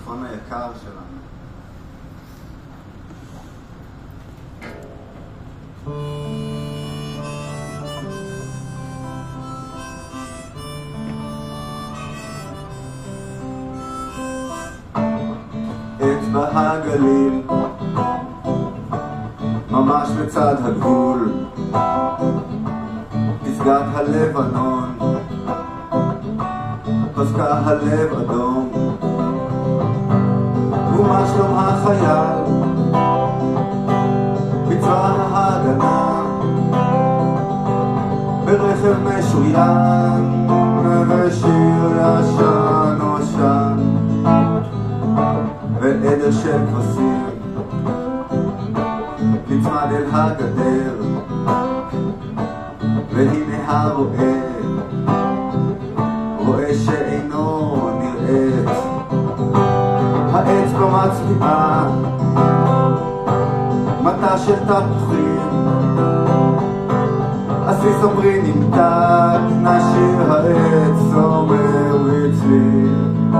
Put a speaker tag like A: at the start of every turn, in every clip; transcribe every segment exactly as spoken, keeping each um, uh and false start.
A: הצפון היקר שלנו. אצבע הגליל ממש לצד הגבול, פסגת הלבנון, פסקה הלב אדום. ומה שלום החייל בצבא ההגנה, ברכב משוריין ושיר ישן עושן ועדר של כבשים נצמד אל הגדר. והנה הרואה רואה שאינו נראית, האצבע מצביעה מטה של תפוחים, עסיס אומרי נמתק, נשיר העץ אומר בצבי.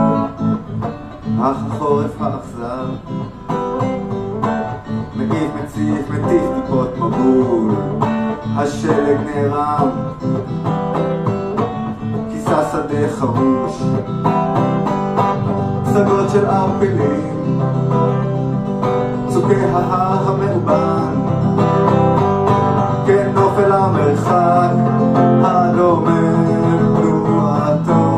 A: אך החורף האכזר מגיף מציף מטיף טיפות מבול, השלג נערם כיסה שדה חרוש, פסגות של ערפילים, צוקי ההר המאובן, כן נופל המרחק הדומם תנועתו.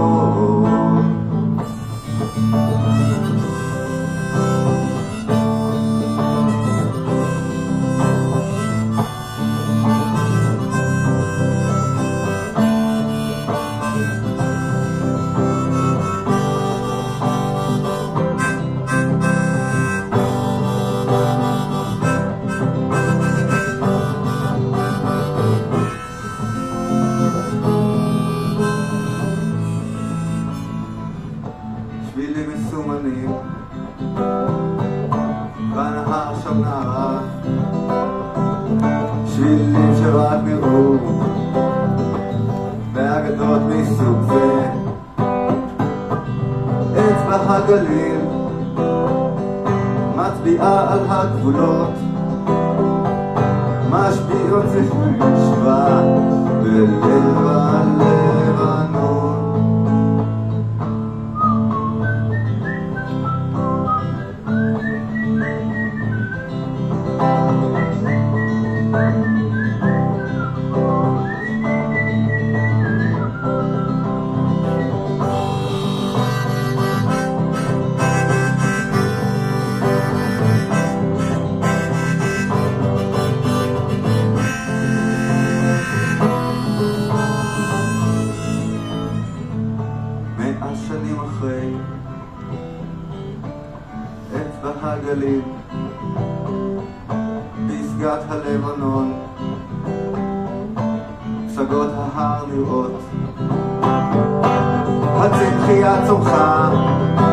A: שבילים מסומנים בנהר שם נערה, שבילים שרק נראו באגדות מסוג זה. אצבע הגליל מצביעה על הגבולות, משביעות שווה בלב הלבנון. מאה שנים אחרי אצבע הגליל, פסגת הלבנון, פסגות ההר נראות, הצמחייה צומחה